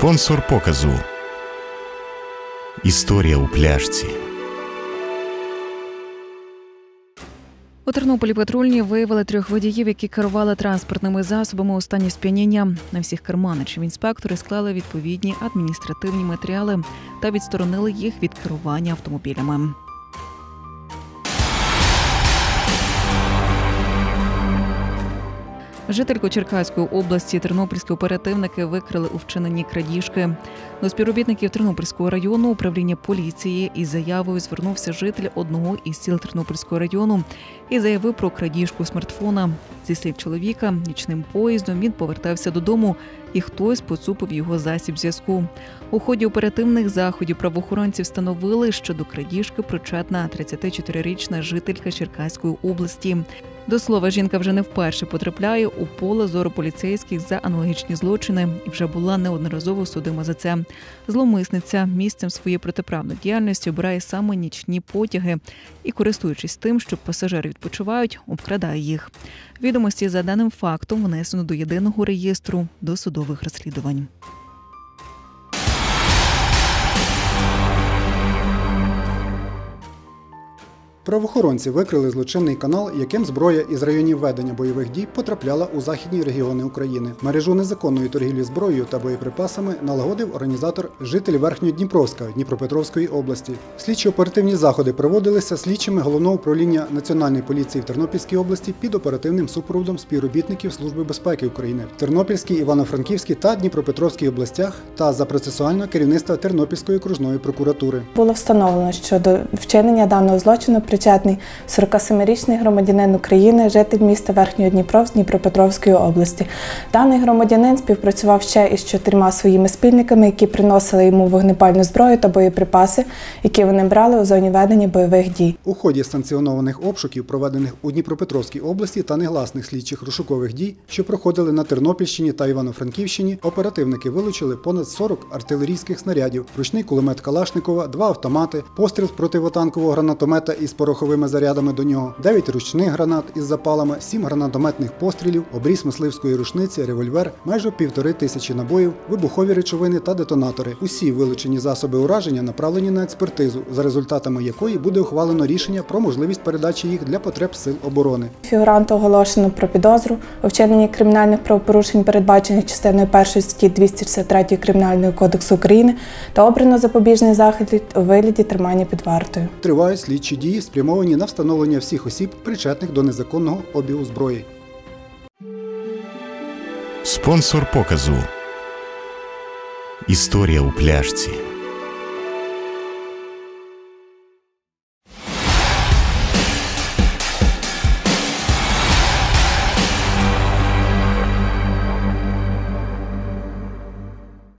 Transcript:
Спонсор показу. Історія у пляшці. У Тернополі патрульні виявили 3 водіїв, які керували транспортними засобами у стані сп'яніння. На всіх керманичів інспектори склали відповідні адміністративні матеріали та відсторонили їх від керування автомобілями. Жительку Черкаської області тернопільські оперативники викрили у вчиненні крадіжки. До співробітників Тернопільського району управління поліції із заявою звернувся житель одного із сіл Тернопільського району і заявив про крадіжку смартфона. Зі слів чоловіка, нічним поїздом він повертався додому і хтось поцупив його засіб зв'язку. У ході оперативних заходів правоохоронці встановили, що до крадіжки причетна 34-річна жителька Черкаської області. До слова, жінка вже не вперше потрапляє у поле зору поліцейських за аналогічні злочини і вже була неодноразово судима за це. Зловмисниця місцем своєї протиправної діяльності обирає саме нічні потяги і, користуючись тим, що пасажири відпочивають, обкрадає їх. Відомості за даним фактом внесено до єдиного реєстру досудових розслідувань. Правоохоронці викрили злочинний канал, яким зброя із районів ведення бойових дій потрапляла у західні регіони України. Мережу незаконної торгівлі зброєю та боєприпасами налагодив організатор, житель Верхньодніпровська Дніпропетровської області. Слідчо-оперативні заходи проводилися слідчими Головного управління Національної поліції в Тернопільській області під оперативним супроводом співробітників Служби безпеки України в Тернопільській, Івано-Франківській та Дніпропетровській областях та за процесуального керівництва Тернопільської окружної прокуратури. Було встановлено, що до вчинення даного злочину причетний 47-річний громадянин України, житель міста Верхньодніпровськ Дніпропетровської області. Даний громадянин співпрацював ще із 4 своїми спільниками, які приносили йому вогнепальну зброю та боєприпаси, які вони брали у зоні ведення бойових дій. У ході санкціонованих обшуків, проведених у Дніпропетровській області та негласних слідчих розшукових дій, що проходили на Тернопільщині та Івано-Франківщині, оперативники вилучили понад 40 артилерійських снарядів, ручний кулемет Калашникова, 2 автомати, постріл з противотанкового гранатомета із пороховими зарядами до нього, 9 ручних гранат із запалами, 7 гранатометних пострілів, обріз мисливської рушниці, револьвер, майже 1500 набоїв, вибухові речовини та детонатори. Усі вилучені засоби ураження направлені на експертизу, за результатами якої буде ухвалено рішення про можливість передачі їх для потреб сил оборони. Фігуранту оголошено про підозру у вчиненні кримінальних правопорушень, передбачених частиною 1 статті 263 Кримінального кодексу України, та обрано запобіжний захід у вигляді тримання під вартою. Тривають слідчі дії, спрямовані на встановлення всіх осіб, причетних до незаконного обігу зброї. Спонсор показу. Історія у пляшці.